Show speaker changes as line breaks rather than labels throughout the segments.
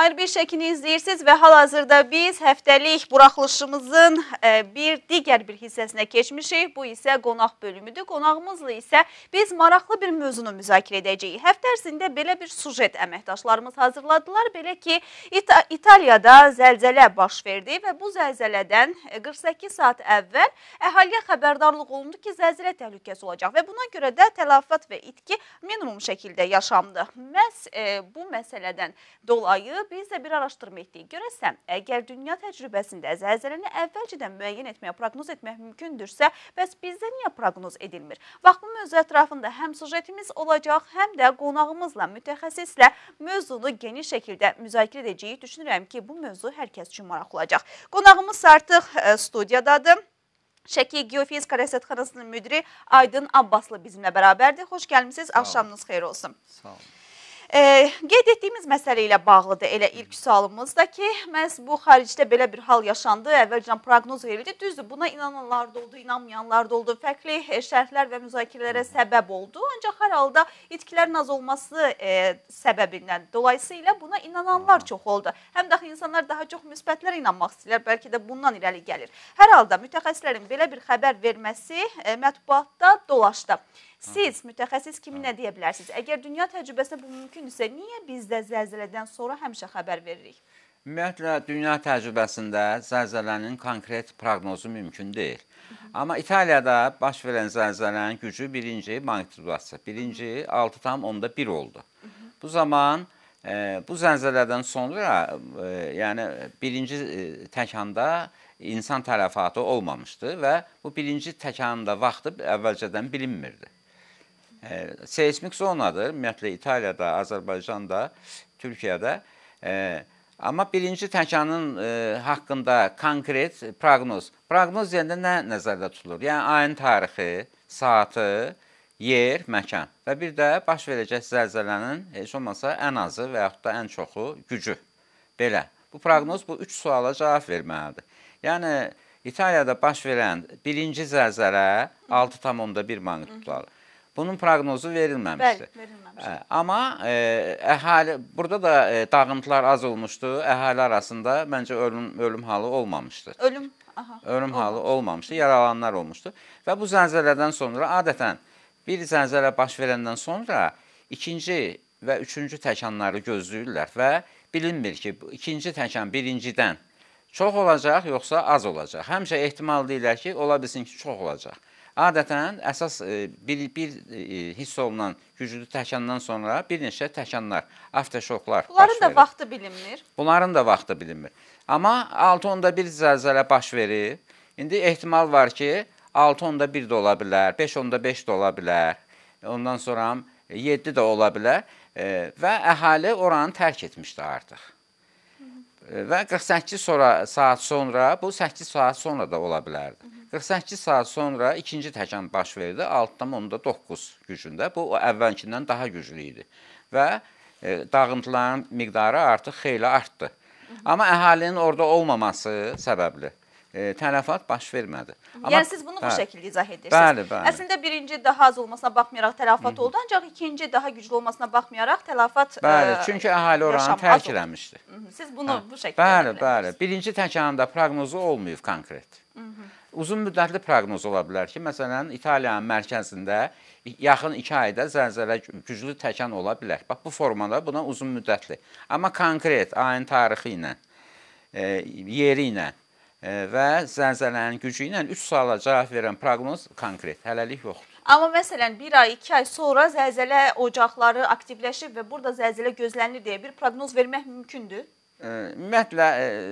Ayrı bir şəkini izləyirsiniz və hal-hazırda biz həftəlik buraxılışımızın bir digər bir hissəsinə keçmişik. Bu isə qonaq bölümüdür. Qonağımızla isə biz maraqlı bir mövzunu müzakirə edəcəyik. Həftə ərzində belə bir sujet əməkdaşlarımız hazırladılar. Belə ki, İtaliyada zəlzələ baş verdi və bu zəlzələdən 48 saat əvvəl əhaliyə xəbərdarlıq olundu ki, zəlzələ təhlükəsi olacaq və buna görə də tələfat və itki minimum şəkildə yaşandı. Məhz bu məsələdən dolayı biz də bir araşdırma etdik. Görəsən, əgər dünya təcrübəsində zəlzələni əvvəlcədən müəyyən etməyə, proqnoz etmək mümkündürsə, bəs bizdə niyə proqnoz edilmir? Vaxt bu mövzu ətrafında həm sujetimiz olacaq, həm də qonağımızla, mütəxəssislə mövzunu geniş şəkildə müzakirə edəcəyik. Düşünürəm ki, bu mövzu hər kəs üçün maraqlı olacaq. Qonağımız artıq studiyadadır. Şəki Geofizika Rəsədxanasının müdiri Aydın Abbaslı bizimlə bərabərdir. Xoş gəlmişsiniz, axşamınız xeyir olsun.
Sağ olun.
Qeyd etdiyimiz məsələ ilə bağlıdır elə ilk sualımız da ki, məhz bu xaricdə belə bir hal yaşandı, əvvəlcədən proqnoz verildi. Düzdür, buna inananlar da oldu, inanmayanlar da oldu, fərqli şərhlər və müzakirələrə səbəb oldu. Ancaq hər halda itkilərin az olması səbəbindən, dolayısıyla buna inananlar çox oldu. Həm də insanlar daha çox müsbətlərə inanmaq istəyirlər, bəlkə də bundan irəli gəlir. Hər halda mütəxəssislərin belə bir xəbər verməsi mətbuatda dolaşdı. Siz mütəxəssis kimi nə deyə bilərsiniz? Əgər dünya təcrübəsində bu mümkündürsə, niyə bizdə zəlzələdən sonra həmişə xəbər veririk?
Ümumiyyətlə, dünya təcrübəsində zəlzələnin konkret proqnozu mümkün deyil. Amma İtaliyada baş verən zəlzələnin gücü birinci magnitudası, birinci 6,1 oldu. Bu zaman, bu zəlzələdən sonra, yəni birinci təkanda insan tələfatı olmamışdı və bu birinci təkanda vaxtı əvvəlcədən bilinmirdi. Seismik zonadır, ümumiyyətlə İtaliyada, Azərbaycanda, Türkiyədə. Amma birinci təkanın haqqında konkret proqnoz. Proqnoz deyəndə nə nəzərdə tutulur? Yəni ayın tarixi, saatı, yer, məkan və bir də baş verəcək zəlzələnin heç olmasa ən azı və yaxud da ən çoxu gücü. Belə. Bu proqnoz bu üç suala cavab verməlidir. Yəni İtaliyada baş verən birinci zəlzələ 6,1 magnitudalı. Bunun proqnozu verilməmişdir.
Bəli, verilməmişdir.
Amma əhali, burada da dağıntılar az olmuşdu. Əhali arasında məncə ölüm halı olmamışdır. Ölüm halı olmamışdı, yaralananlar olmuşdu. Və bu zəlzələdən sonra adətən bir zəlzələ baş verəndən sonra ikinci və üçüncü təkanları gözləyirlər və bilinmir ki, ikinci təkan birincidən çox olacaq, yoxsa az olacaq. Həmişə ehtimal deyirlər ki, ola bilsin ki, çox olacaq. Adətən əsas bir hiss olunan güclü təkandan sonra bir neçə təkanlar, afterşoklar baş verir.
Bunların da vaxtı bilinmir.
Bunların da vaxtı bilinmir. Amma 6,1 zəlzələ baş verir. İndi ehtimal var ki, 6,1 də ola bilər, 5,5 də ola bilər, ondan sonra 7 də ola bilər və əhali oranı tərk etmişdi artıq. Və 48 saat sonra, bu 8 saat sonra da ola bilərdi. 48 saat sonra ikinci təkan baş verdi, 6,9 gücündə. Bu, əvvəlkindən daha güclü idi. Və dağıntıların miqdarı artıq xeyli artdı. Amma əhalinin orada olmaması səbəbli tələfat baş vermədi.
Yəni siz bunu bu şəkildə izah edirsiniz.
Bəli, bəli.
Əslində birinci daha az olmasına baxmayaraq tələfat oldu, ancaq ikinci daha güclü olmasına baxmayaraq tələfat
Bəli, çünki əhali oranı tərk eləmişdi.
Siz bunu bu şəkildə
Bəli. Birinci təkanında proqnozu olmayıb konkret. Uzun müddətli proqnoz ola bilər ki, məsələn, İtaliyanın mərkəzində yaxın 2 ayda zəlzələ güclü təkan ola bilər. Bax, bu formada buna uzun müddətli. Amma konkret ayın tarixi ilə, yeri ilə və zəlzələnin gücü ilə 3 suala cavab verən proqnoz konkret, hələlik yoxdur.
Amma məsələn, 1 ay, 2 ay sonra zəlzələ ocaqları aktivləşib və burada zəlzələ gözlənilir deyə bir proqnoz vermək mümkündür?
Ümumiyyətlə,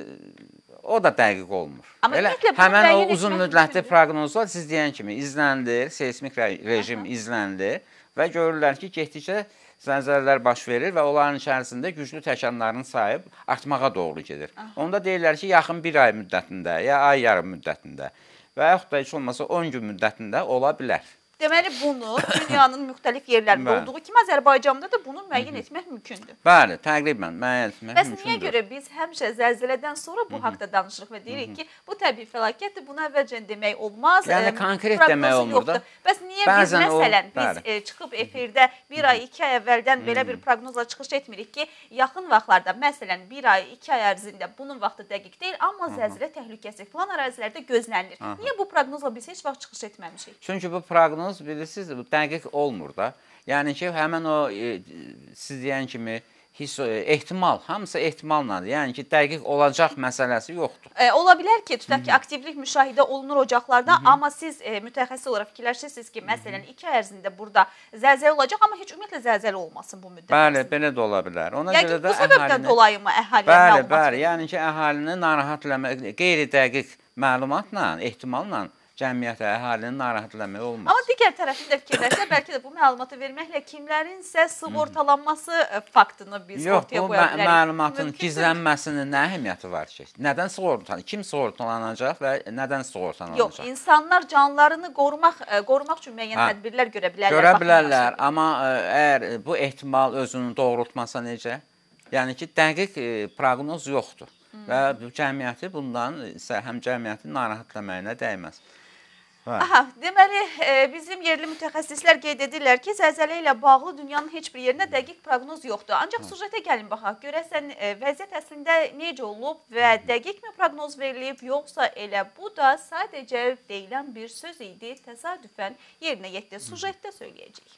o da dəqiq olmur.
Həmən
o uzun müddətli proqnozlar siz deyən kimi izlənilir, seismik rejim izlənilir və görürlər ki, getdikcə zəlzələlər baş verir və onların içərisində güclü təkanların sayı artmağa doğru gedir. Onda deyirlər ki, yaxın 1 ay müddətində, ya ay yarım müddətində və yaxud da heç olmasa 10 gün müddətində ola bilər.
Deməli, bunu dünyanın müxtəlif yerlərində olduğu kimi Azərbaycanda da bunu müəyyən etmək mümkündür.
Bəli, təqribən müəyyən etmək mümkündür.
Bəs niyə görə biz həmişə zəlzələdən sonra bu haqda danışırıq və deyirik ki, bu təbii fəlakətdir, buna əvvəlcən demək olmaz.
Yəni konkret demək olmur da.
Bəs niyə biz məsələn çıxıb efirdə bir ay, 2 ay əvvəldən belə bir proqnozla çıxış etmirik ki, yaxın vaxtlarda məsələn 1 ay, 2 ay ərzində bunun vaxtı dəqiq deyil, amma zəlzələ təhlükəsi filan ərazilərdə gözlənilir. Niyə bu proqnozla biz heç vaxt çıxış etməmişik?
Çünki bu proqnoz bilirsiniz, dəqiq olmur da. Yəni ki, həmin o siz deyən kimi ehtimal, hamısı ehtimallandır. Yəni ki, dəqiq olacaq məsələsi yoxdur.
Ola bilər ki, tutaq ki, aktivlik müşahidə olunur ocaqlarda, amma siz mütəxəssis olaraq fikirləşirsiniz ki, məsələn, 2 ay ərzində burada zəlzələ olacaq, amma heç ümumiyyətlə zəlzələ olmasın bu müddət.
Bəli, belə də ola bilər. Ona görə də
bu səbəbdən dolayı mı əhaliyə məlumat?
Bəli, yəni ki, əhalini narahat eləmək, qeyri-dəqiq məlumatla, ehtimalla cəmiyyətə, əhalinin narahat eləmək olmaz.
Amma digər tərəfini də fikirləsə, bəlkə də bu məlumatı verməklə kimlərin isə sığortalanması faktını biz ortaya qoya bilərik.
Yox, bu məlumatın gizlənməsinin nə əhəmiyyəti var ki? Nədən sığortalanacaq? Kim sığortalanacaq və nədən sığortalanacaq?
Yox, insanlar canlarını qorumaq üçün müəyyən tədbirlər görə bilərlər.
Görə bilərlər, amma əgər bu ehtimal özünü doğrultmasa necə? Yəni ki, dəqiq proqnoz yoxdur və bu cəmiyyəti bundan isə həm cəmiyyətin narahatlaməyinə dəyməz.
Aha, deməli, bizim yerli mütəxəssislər qeyd edirlər ki, zəlzələ ilə bağlı dünyanın heç bir yerində dəqiq proqnoz yoxdur. Ancaq sujetə gəlin baxaq, görəsən vəziyyət əslində necə olub və dəqiq mi proqnoz verilib, yoxsa elə bu da sadəcə deyilən bir söz idi, təsadüfən yerinə yetdi. Sujetdə söyləyəcəyik.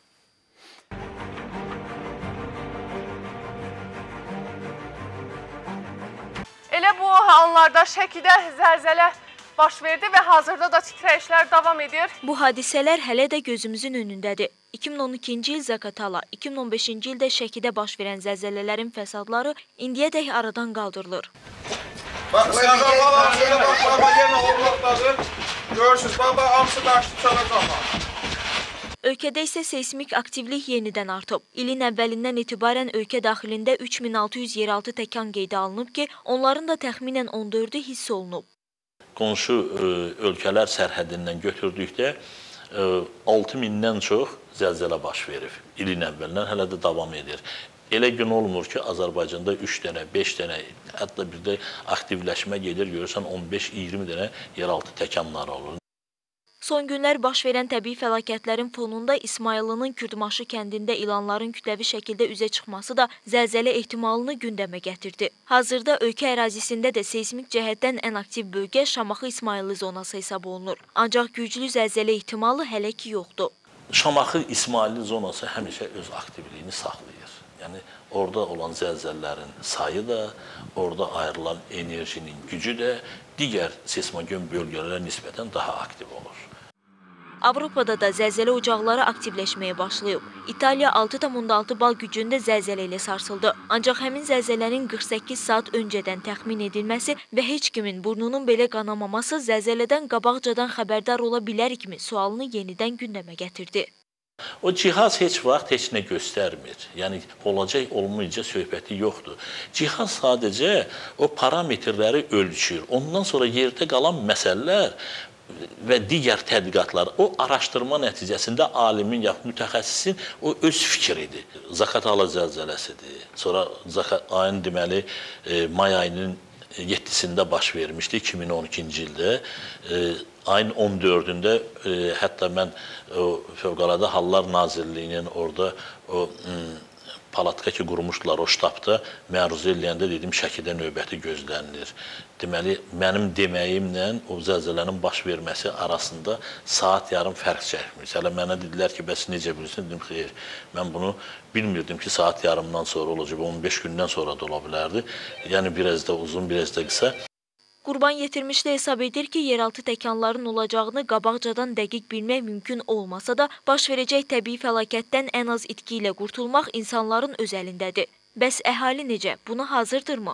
Elə bu anlarda Şəkidə zəlzələ baş verdi və hazırda da titrəyişlər davam edir.
Bu hadisələr hələ də gözümüzün önündədir. 2012-ci il Zaqatala, 2015-ci ildə Şəkidə baş verən zəlzələlərin fəsadları indiyədək aradan qaldırılır.
Bax, şöyle başlama yenə oğlaqdadır. Görürsünüz, baba, hamısı qaçdı çalacaqlar.
Ölkədə isə seysmik aktivlik yenidən artıb. İlin əvvəlindən etibarən ölkə daxilində 3600 yeraltı təkan qeydə alınıb ki, onların da təxminən 14-ü hiss olunub.
Qonşu ölkələr sərhədindən götürdükdə 6000-dən çox zəlzələ baş verib. İlin əvvəlindən hələ də davam edir. Elə gün olmur ki, Azərbaycanda 3 dənə, 5 dənə, hətta bir də aktivləşmə gedir, görürsən 15-20 dənə yeraltı təkanlar olur.
Son günlər baş verən təbii fəlakətlərin fonunda İsmayıllının Kürdmaşı kəndində ilanların kütləvi şəkildə üzə çıxması da zəlzələ ehtimalını gündəmə gətirdi. Hazırda ölkə ərazisində də seysmik cəhətdən ən aktiv bölgə Şamaxı İsmayıllı zonası hesab olunur. Ancaq güclü zəlzələ ehtimalı hələ ki yoxdur.
Şamaxı İsmayıllı zonası həmişə öz aktivliyini saxlayır. Yəni, orada olan zəlzələlərin sayı da, orada ayrılan enerjinin gücü də digər seismogen bölgələrə nisbətən daha aktiv olur.
Avropada da zəlzələ ocaqları aktivləşməyə başlayıb. İtaliya 6,6 bal gücündə zəlzələ ilə sarsıldı. Ancaq həmin zəlzələnin 48 saat öncədən təxmin edilməsi və heç kimin burnunun belə qanamaması zəlzələdən qabaqcadan xəbərdar ola bilərikmi sualını yenidən gündəmə gətirdi.
O cihaz heç vaxt heç nə göstərmir. Yəni, olacaq, olmayacaq söhbəti yoxdur. Cihaz sadəcə o parametrləri ölçür. Ondan sonra yerdə qalan məsələlər və digər tədqiqatlar, o araşdırma nəticəsində alimin, yaxud mütəxəssisin o öz fikridir. Zaqatala zəlzələsidir. Sonra ayın deməli, may ayının 7-sində baş vermişdi, 2012-ci ildə. Ayın 14-ündə hətta mən Fövqəladə Hallar Nazirliyinin orada o palatka ki, qurmuşdular o ştabda, məruzə eləyəndə dedim, Şəkidə növbəti gözlənilir. Deməli, mənim deməyimlə o zəlzələnin baş verməsi arasında saat yarım fərq çəkmiş. Hələ mənə dedilər ki, bəs necə bilirsin? Dedim, xeyr, mən bunu bilmirdim ki, saat yarımdan sonra olacaq, 15 gündən sonra da ola bilərdi. Yəni, biraz da uzun, biraz da qısa.
Qurban yetirmişdə hesab edir ki, yeraltı təkanların olacağını qabaqcadan dəqiq bilmək mümkün olmasa da, baş verəcək təbii fəlakətdən ən az itki ilə qurtulmaq insanların öz əlindədir. Bəs əhali necə? Buna hazırdırmı?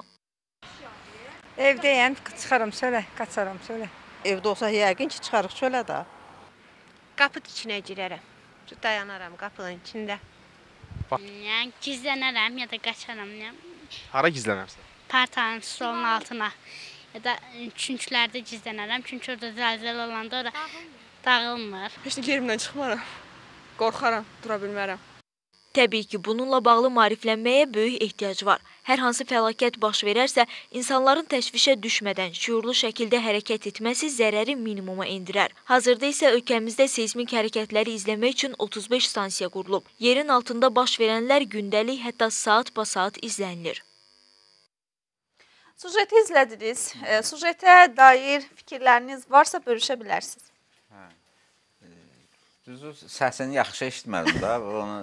Evdəyəm, çıxaram çölə, qaçaram çölə.
Evdə olsa yəqin ki, çıxarıq çölə də.
Qapı içinə girərəm, dayanaram qapının içində.
Yəni, gizlənərəm ya da qaçaram.
Hara gizlənərsən?
Partanın stolun altına. Ya da çünkülərdə gizlənərəm. Çünki orada zəlzələ olanda orada dağılmır.
Heç nə yerimdən çıxmaram. Qorxaram, dura bilmərəm.
Təbii ki, bununla bağlı maariflənməyə böyük ehtiyac var. Hər hansı fəlakət baş verərsə, insanların təşvişə düşmədən şüurlu şəkildə hərəkət etməsi zərəri minimuma endirər. Hazırda isə ölkəmizdə seysmik hərəkətləri izləmək üçün 35 stansiya qurulub. Yerin altında baş verənlər gündəlik, hətta saat-basaat izlənilir.
Sujeti izlədiniz. Sujetə dair fikirləriniz varsa bölüşə bilərsiniz.
Düzü, səsini yaxşı eşitmədim da.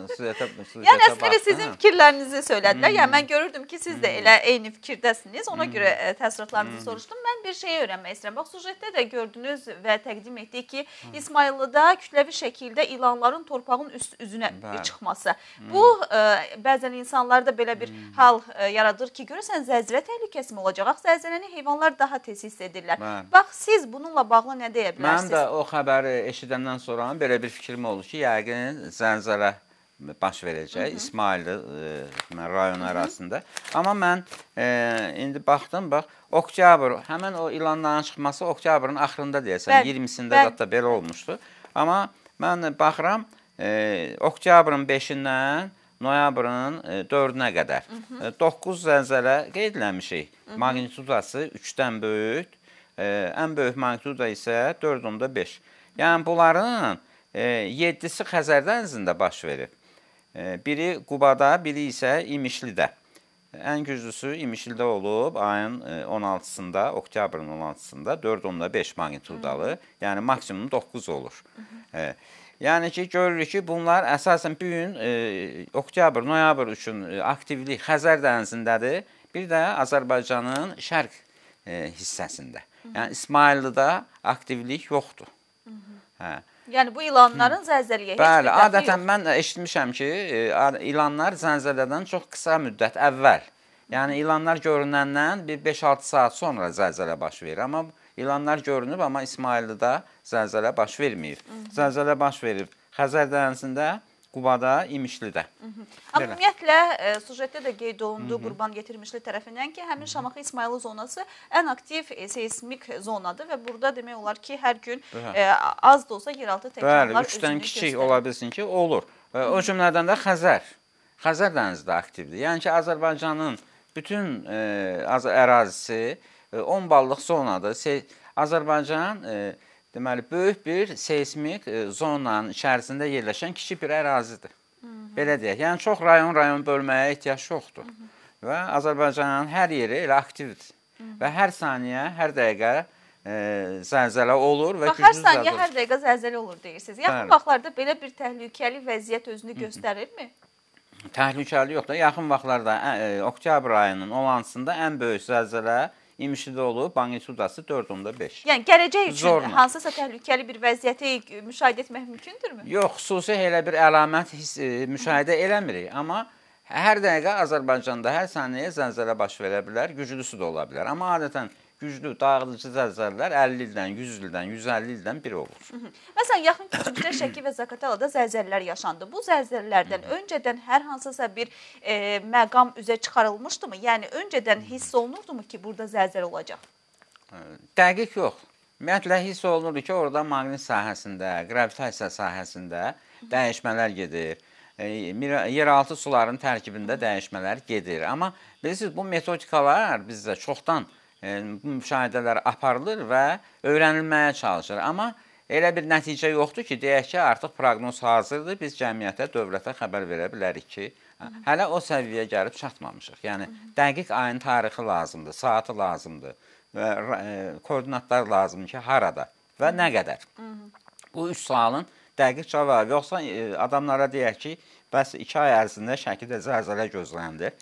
Yəni, əslində sizin fikirlərinizi söylədilər. Yəni, mən görürdüm ki, siz də elə eyni fikirdəsiniz. Ona görə təəssüratlarınızı soruşdum. Mən bir şeyi öyrənmək istəyirəm. Bax, sujetdə də gördünüz və təqdim etdik ki, İsmayıllıda kütləvi şəkildə ilanların torpağın üzünə çıxması. Bu, bəzən insanlarda belə bir hal yaradır ki, görürsən, zəlzələ təhlükəsi mi olacaq? Zəlzələni heyvanlar daha tez hiss edirlər. Bax, siz bununla bağlı nə deyə bilərsiniz?
Mən də o xəbəri eşidəndən sonra belə bir fikrim olur ki, yəqin zəlzələ baş verəcək İsmayıllı rayonu arasında. Amma mən indi baxdım, bax, oktyabr, həmən o ilanların çıxması oktyabrın axırında deyəsən, 20-sində da belə olmuşdu. Amma mən baxıram, oktyabrın 5-dən noyabrın 4-nə qədər 9 zəlzələ qeydləmişik. Magnitudası 3-dən böyük, ən böyük magnituda isə 4.5. Yəni, bunların 7-si Xəzər dənizində baş verib. Biri Qubada, biri isə İmişlidə. Ən güclüsü İmişlidə olub ayın 16-sında, oktyabrın 16-sında 4.5 magnitudalı, yəni maksimum 9 olur. Yəni ki, görürük ki, bunlar əsasən bu gün oktyabr, noyabr üçün aktivlik Xəzər dənizindədir, bir də Azərbaycanın şərq hissəsində. Yəni, İsmayıllıda aktivlik yoxdur.
Yəni, bu ilanların zəlzələyə heç bir
dəxli yoxdur.
Adətən
mən eşitmişəm ki, ilanlar zəlzələdən çox qısa müddət əvvəl, yəni ilanlar görünəndən bir 5-6 saat sonra zəlzələ baş verir. Amma ilanlar görünüb, amma İsmayıllıda zəlzələ baş verməyib. Zəlzələ baş verib Xəzər dənizində, Qubada, İmişlidə.
Amma ümumiyyətlə, sujetdə də qeyd olundu Qurban Getirmişli tərəfindən ki, həmin Şamaxı İsmayıllı zonası ən aktiv seysmik zonadır və burada demək olar ki, hər gün az da olsa yeraltı təkrarlar özünü göstərir.
Bəli, 3-dən kiçik ola bilsin ki, olur. O cümlədən də Xəzər dənizi də aktivdir. Yəni ki, Azərbaycanın bütün ərazisi 10 ballıq zonadır. Azərbaycan deməli, böyük bir seysmik zonanın içərisində yerləşən kiçik bir ərazidir. Belə deyək. Yəni, çox rayon bölməyə ehtiyac yoxdur. Və Azərbaycanın hər yeri elə aktivdir. Və hər saniyə, hər dəqiqə zəlzələ olur və güclü zəlzələ olur.
Hər saniyə, hər dəqiqə zəlzələ olur deyirsiniz. Yaxın vaxtlarda belə bir təhlükəli vəziyyət özünü göstərirmi?
Təhlükəli yoxdur. Yaxın vaxtlarda oktyabr ayının 16-sında ən böyük zəlzələ İmişlidə olub, magnitudası 4.5.
Yəni, gələcək üçün hansısa təhlükəli bir vəziyyəti müşahidə etmək mümkündürmü?
Yox, xüsusi elə bir əlamət müşahidə eləmirik. Amma hər dəqiqə Azərbaycanda hər saniyə zəlzələ baş verə bilər, güclüsü də ola bilər. Amma adətən güclü, dağıdıcı zəlzələlər 50 ildən, 100 ildən, 150 ildən biri olur.
Məsələn, yaxın keçmişdə Şəki və Zaqatalada zəlzələlər yaşandı. Bu zəlzələlərdən öncədən hər hansısa bir məqam üzə çıxarılmışdı mı? Yəni, öncədən hiss olunurdu mu ki, burada zəlzələ olacaq?
Dəqiq yox. Ümumiyyətlə, hiss olunurdu ki, orada maqnit sahəsində, gravitasiya sahəsində dəyişmələr gedir. Yeraltı suların tərkibində dəyişmələr gedir. Amma bilirsiniz, bu metodikalar bizdə çoxdan bu müşahidələr aparılır və öyrənilməyə çalışır. Amma elə bir nəticə yoxdur ki, deyək ki, artıq proqnoz hazırdır, biz cəmiyyətə, dövlətə xəbər verə bilərik ki, hələ o səviyyəyə gəlib çatmamışıq. Yəni, dəqiq ayın tarixi lazımdır, saatı lazımdır və koordinatlar lazımdır ki, harada və nə qədər. Bu 3 sualın dəqiq cavabı yoxsa adamlara deyək ki, bəs 2 ay ərzində Şəkidə zəlzələ gözlənilir.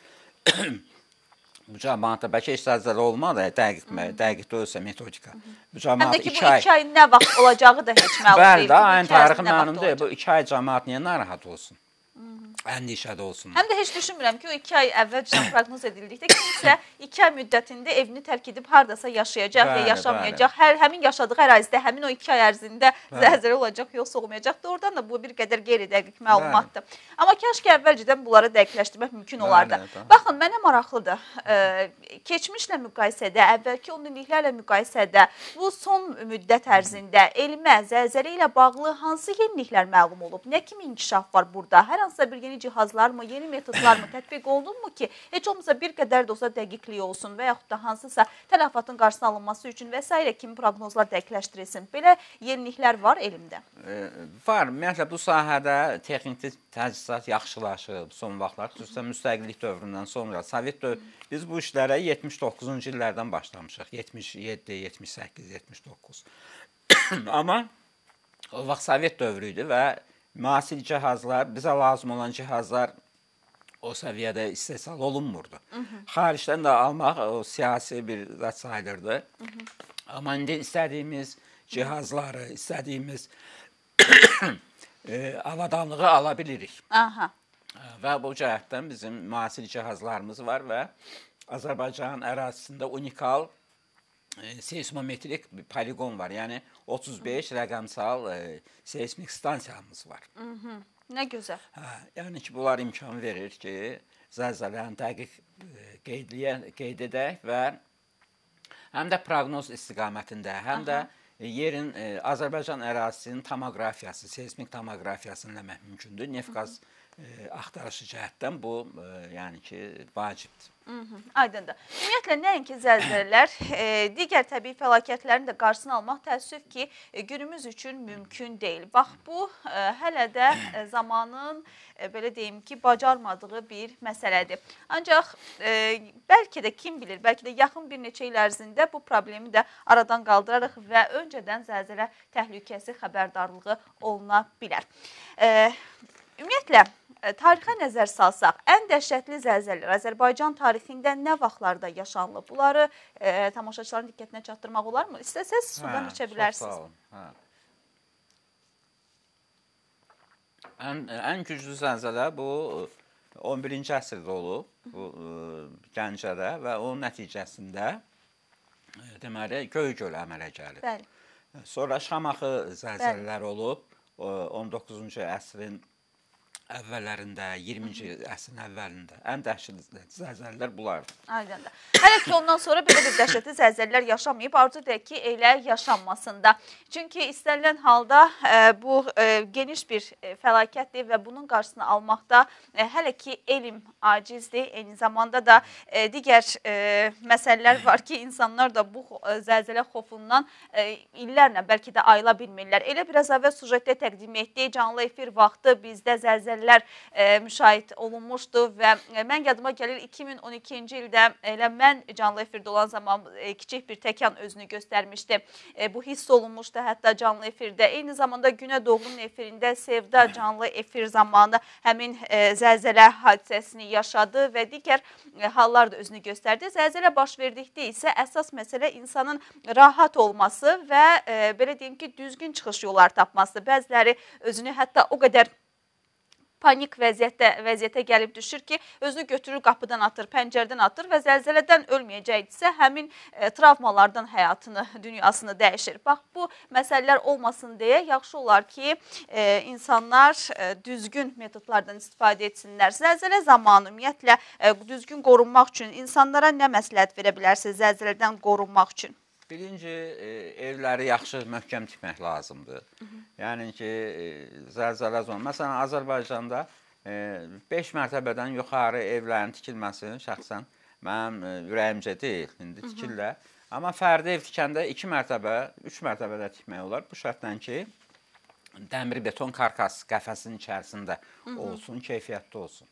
Bu cəmaata bəlkə heç zəlzələ olmadı, dəqiq döyülsə metodika.
Həm də ki, bu 2 ay nə vaxt olacağı da heç məlum deyil.
Bəli, ayın tarixi məlum deyil. Bu 2 ay cəmaat niyə narahat olsun? Əndişədə olsun.
Həm də heç düşünmürəm ki, o 2 ay əvvəlcədən proqnoz edildikdə kimsə 2 ay müddətində evini tərk edib haradasa yaşayacaq və yaşamayacaq. Həmin yaşadığı ərazidə həmin o 2 ay ərzində zəlzələ olacaq, yoxsa olmayacaq. Doğrudan da bu bir qədər qeyri-dəqiq məlumatdır. Amma kaş ki, əvvəlcədən bunları dəqiqləşdirmək mümkün olardı. Baxın, mənə maraqlıdır. Keçmişlə müqayisədə, əvvəlki 10 illiklərlə müqayisədə bu son müddət ərzində elmə, zəlzələ ilə bağlı hansı yeniliklər məlum olub? Nə kimi inkişaf var burada? Hər hansısa bir yeni cihazlar mı, yeni metodlar mı tətbiq olunmu ki, heç olmasa bir qədər də olsa dəqiqliyi olsun və yaxud da hansısa tələfatın qarşısına alınması üçün və s. kimi proqnozlar dəqiqləşdirilsin. Belə yeniliklər var elmdə.
Var. Ümumiyyətlə, bu sahədə texniki təchizat yaxşılaşıb son vaxtlar, xüsusən müstəqillik dövründən sonra. Biz bu işlərə 79-cu illərdən başlamışıq. 77, 78, 79. Amma o vaxt Sovet dövrü idi və müasir cihazlar, bizə lazım olan cihazlar o səviyyədə istehsal olunmurdu. Xaricdən də almaq o siyasi bir zət sayılırdı. Amma indi istədiyimiz cihazları, istədiyimiz avadanlığı ala bilirik. Və bu cəhətdən bizim müasir cihazlarımız var və Azərbaycan ərazisində unikal seismometrik bir poligon var. Yəni 35 rəqəmsal seismik stansiyamız var.
Nə gözəl.
Yəni ki, bunlar imkan verir ki, zəlzələni dəqiq qeyd edək və həm də proqnoz istiqamətində, həm də yerin Azərbaycan ərazisinin tomoqrafiyası, seismik tomoqrafiyasını eləmək mümkündür. Neft-qaz axtarışı cəhətdən bu, yəni ki, vacibdir.
Aydındır. Ümumiyyətlə, nəinki zəlzələlər, digər təbii fəlakətlərin də qarşısını almaq təəssüf ki, günümüz üçün mümkün deyil. Bax, bu hələ də zamanın, belə deyim ki, bacarmadığı bir məsələdir. Ancaq bəlkə də kim bilir, bəlkə də yaxın bir neçə il ərzində bu problemi də aradan qaldırarıq və öncədən zəlzələ təhlükəsi xəbərdarlığı oluna bilər. Ümumiyyətlə, tarixə nəzər salsaq, ən dəhşətli zəlzələlər Azərbaycan tarixində nə vaxtlarda yaşanılıb? Bunları tamaşaçıların diqqətinə çatdırmaq olar mı? İstəsəz sudan içə bilərsiniz.
Ən güclü zəlzələ bu 11-ci əsrdə olub, bu Gəncədə və onun nəticəsində deməli Göygöl əmələ gəlib. Sonra Şamaxı zəlzələlər olub, 19-cu əsrin əvvəllərində, 20-ci əsrin əvvəlində ən dəhşətli zəlzələlər bunlardır.
Aydındır. Hələ ki, ondan sonra belə bir dəhşətli zəlzələlər yaşamayıb, arzu deyək ki, elə yaşanmasında. Çünki istənilən halda bu geniş bir fəlakətdir və bunun qarşısını almaqda hələ ki, elm acizdir. Eyni zamanda da digər məsələlər var ki, insanlar da bu zəlzələ xofundan illərlə, bəlkə də ayıla bilmirlər. Elə biraz əvvəl sujetdə təqdim etdik, canlı efir vaxtı bizdə zəlzələlər müşahidə olunmuşdu və mən yadıma gəlir 2012-ci ildə elə mən canlı efirdə olan zaman kiçik bir təkan özünü göstərmişdi. Bu hiss olunmuşdu hətta canlı efirdə. Eyni zamanda Günə Doğru'nun efirində Sevda canlı efir zamanı həmin zəlzələ hadisəsini yaşadı və digər hallar da özünü göstərdi. Zəlzələ baş verdikdə isə əsas məsələ insanın rahat olması və belə deyim ki, düzgün çıxış yolları tapması. Bəziləri özünü hətta o qədər panik vəziyyətə gəlib düşür ki, özünü götürür, qapıdan atır, pəncərdən atır və zəlzələdən ölməyəcəkdirsə, həmin travmalardan həyatını, dünyasını dəyişir. Bax, bu məsələlər olmasın deyə yaxşı olar ki, insanlar düzgün metodlardan istifadə etsinlər. Zəlzələ zamanı ümumiyyətlə düzgün qorunmaq üçün insanlara nə məsləhət verə bilərsiniz zəlzələdən qorunmaq üçün?
Birinci, evləri yaxşı, möhkəm tikmək lazımdır. Yəni ki, zəlzələ zonu. Məsələn, Azərbaycanda 5 mərtəbədən yuxarı evlərin tikilməsi şəxsən mənim ürəyimcə deyil, indi tikirlər. Amma fərdi ev tikəndə 2 mərtəbə, 3 mərtəbədə tikmək olar. Bu şərtdən ki, dəmir beton karkas qəfəsinin içərisində olsun, keyfiyyətli olsun.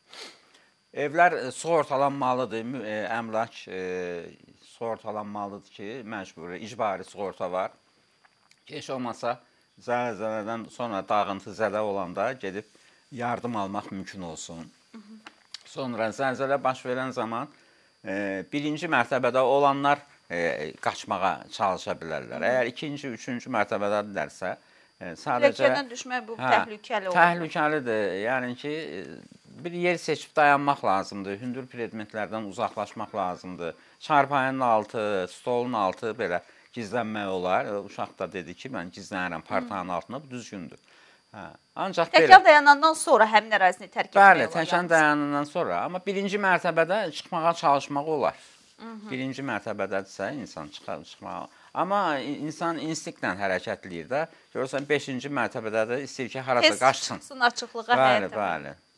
Evlər sığortalanmalıdır, əmlak sığortalanmalıdır ki, məcburi, icbari sığorta var. Heç olmasa zəlzələdən sonra dağıntı zədə olanda gedib yardım almaq mümkün olsun. Sonra zəlzələ baş verən zaman birinci mərtəbədə olanlar qaçmağa çalışa bilərlər. Əgər ikinci, üçüncü mərtəbədədirlərsə, sadəcə...
Pilləkədən düşmək bu təhlükəli olur.
Təhlükəlidir. Yəni ki, bir yer seçib dayanmaq lazımdır, hündür predmetlərdən uzaqlaşmaq lazımdır. Çarpayının altı, stolun altı belə gizlənmək olar. Uşaq da dedi ki, mən gizlənirəm partanın altında, bu düzgündür. Ancaq belə...
Təkan dayanandan sonra həmin ərazini tərk etmək olar.
Bəli, təkan dayanandan sonra. Amma birinci mərtəbədə çıxmağa çalışmaq olar. Birinci mərtəbədədirsə insan çıxmağa. Amma insan instinktlə hərəkətləyir də. Görürsən, 5-ci mərtəbədə də istəyir ki, harada qaçsın.
Çıxsın açıqlığa həyətə.
Bəli.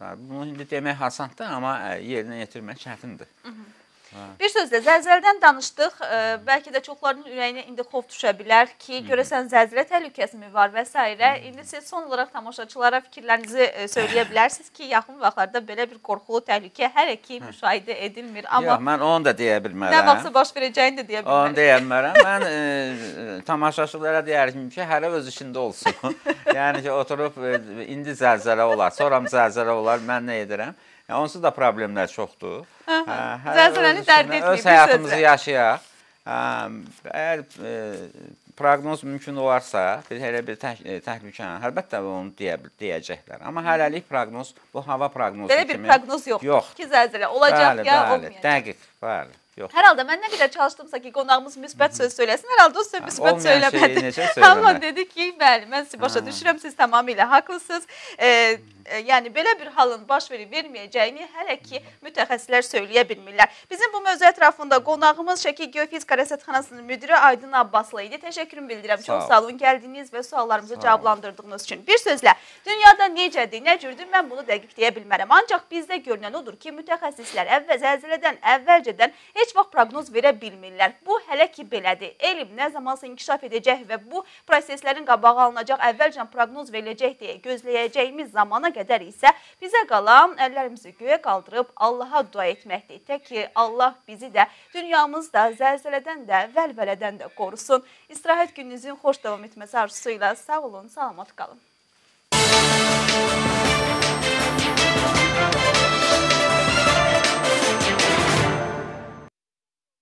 Bunu indi demək asandır, amma yerinə yetirmək çətindir.
Bir sözlə, zəlzələdən danışdıq. Bəlkə də çoxlarının ürəyinə indi xof düşə bilər ki, görəsən zəlzələ təhlükəsi mi var və s. İndi siz son olaraq tamaşaçılara fikirlərinizi söyləyə bilərsiniz ki, yaxın vaxtlarda belə bir qorxulu təhlükə hələ ki müşahidə edilmir.
Yox, mən onu da deyə bilmərəm.
Nə vaxtsa baş verəcəyini də deyə bilmərəm.
Onu deyə bilmərəm. Mən tamaşaçılara deyərdim ki, hələ öz işində olsun. Yəni ki, oturub indi zəlzələ olar, sonra zəlzələ olar, mən nə edirəm? Onsuz da problemlər çoxdur.
Zəlzələni dərd etməyib.
Öz həyatımızı yaşayaq. Əgər proqnoz mümkün olarsa, elə bir təhlükəni, əlbəttə onu deyəcəklər. Amma hələlik proqnoz, bu hava proqnozu kimi.
Belə bir proqnoz yoxdur ki, zəlzələ olacaq ya olmayacaq.
Dəqiq, bəli.
Hər halda mən nə qədər çalışdımsa ki, qonağımız müsbət söz söyləsin, hər halda o söz müsbət söyləmədi.
Olmayan şeyi necə söyləmək?
Amma dedi ki, bəli, mən sizi başa düşürəm, siz tamamilə haqlısınız. Yəni, belə bir halın baş verməyəcəyini hələ ki, mütəxəssislər söyləyə bilmirlər. Bizim bu mövzu ətrafında qonağımız Şəki Geofizika Rəsədxanasının müdiri Aydın Abbaslı idi. Təşəkkürüm bildirəm. Çox sağ olun, gəldiyiniz və suallarımızı cavablandırdığınız üçün. Bir sözlə, dünyada necədir, nə cürdür, mən bunu dəqiq deyə bilmərəm. Ancaq bizdə görünən odur ki, mütəxəssislər zəlzələdən əvvəlcədən heç vaxt proqnoz verə bilmirlər. Bu hələ ki belədir. Elm nə zamansa inkişaf edəcək və bu proseslərin qabağı alınacaq, əvvəlcə proqnoz veriləcək deyə gözləyəcəyimiz zamana qədər isə bizə qalan əllərimizi göyə qaldırıb Allaha dua etməkdir. Tək ki, Allah bizi də, dünyamızda zəlzələdən də, vəlvələdən də qorusun. İstirahət gününüzün xoş davam etməsi arzusuyla sağ olun, salamat qalın.